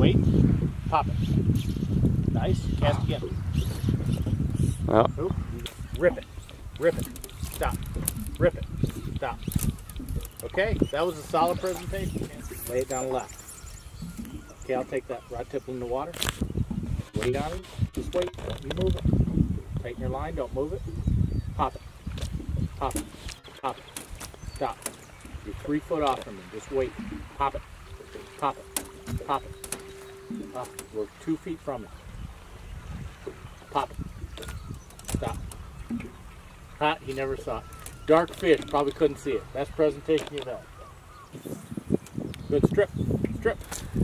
Wait. Pop it. Nice. Cast again. Oh. Oop. Rip it. Rip it. Stop. Rip it. Stop. Okay, that was a solid presentation. Lay it down left. Okay, I'll take that rod tip in the water. Wait on it. Just wait. Don't you move it. Tighten your line. Don't move it. Pop it. Pop it. Pop it. Stop. You're 3 foot off from me. Just wait. Pop it. Pop it. Pop it. We're 2 feet from it. Pop it. Stop. Hot. He never saw it. Dark fish. Probably couldn't see it. Best presentation you've had. Good strip. Strip.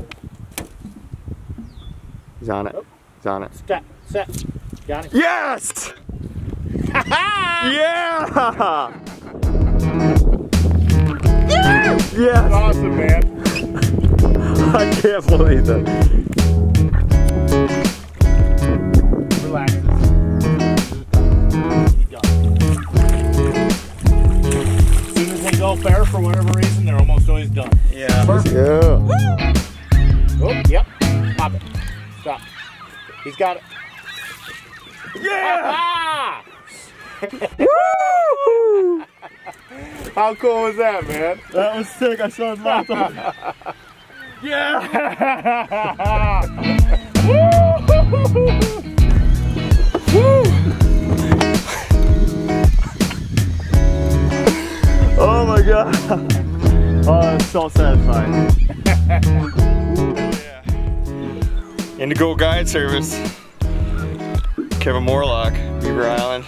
He's on it. Oh. He's on it. Step. Set. Got it. Yes! Yeah! Yes! Yes! Awesome, man. I can't believe that. Relaxes. As soon as they go fair for whatever reason, they're almost always done. Yeah. Perfect. Yeah. Oh, yep. Pop it. Stop. He's got it. Yeah! Woo! How cool was that, man? That was sick. I saw his mouth open. Yeah! Woo! Oh my god. Oh, it's so satisfying. Yeah. Indigo Guide Service. Kevin Morlock, Beaver Island.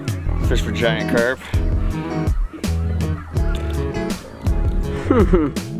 Fish for giant carp.